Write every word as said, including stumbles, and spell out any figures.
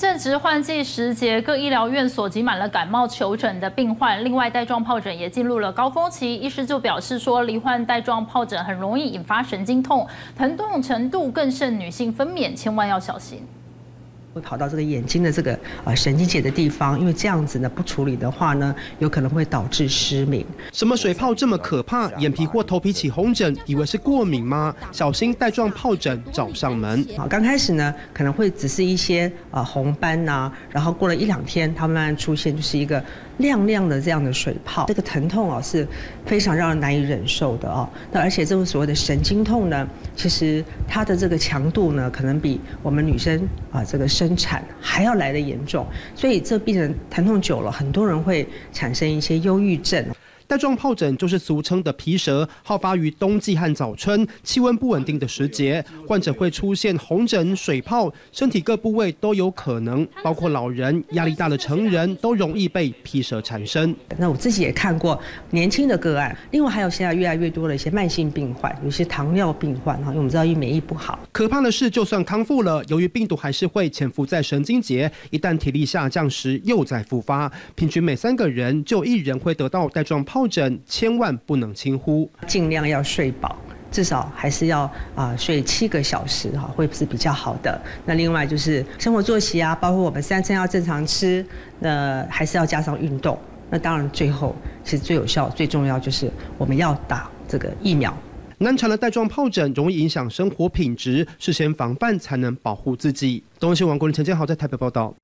正值换季时节，各医疗院所挤满了感冒求诊的病患，另外带状疱疹也进入了高峰期。医师就表示说，罹患带状疱疹很容易引发神经痛，疼痛程度更胜女性分娩，千万要小心。 会跑到这个眼睛的这个呃神经节的地方，因为这样子呢不处理的话呢，有可能会导致失明。 什么水泡这么可怕？眼皮或头皮起红疹，以为是过敏吗？小心带状疱疹找上门。 好，刚开始呢可能会只是一些呃红斑呐、啊，然后过了一两天，它慢慢出现就是一个亮亮的这样的水泡，这个疼痛啊是非常让人难以忍受的哦。那而且这种所谓的神经痛呢，其实它的这个强度呢，可能比我们女生啊这个生产还要来得严重，所以这病人疼痛久了，很多人会产生一些忧郁症。 带状疱疹就是俗称的皮蛇，好发于冬季和早春，气温不稳定的时节，患者会出现红疹、水泡，身体各部位都有可能，包括老人、压力大的成人都容易被皮蛇缠身。 那我自己也看过年轻的个案，另外还有现在越来越多的一些慢性病患，有些糖尿病患哈，因为我们知道因为免疫不好。 可怕的是，就算康复了，由于病毒还是会潜伏在神经节，一旦体力下降时又再复发，平均每三个人就一人会得到带状疱疹，千万不能轻忽， 尽量要睡饱。 至少还是要啊、呃、睡七个小时哈，会是比较好的。那另外就是生活作息啊，包括我们三餐要正常吃，那还是要加上运动。那当然最后其实最有效、最重要就是我们要打这个疫苗。 难缠的带状疱疹容易影响生活品质，事先防范才能保护自己。东森新闻网国林陈建豪在台北报道。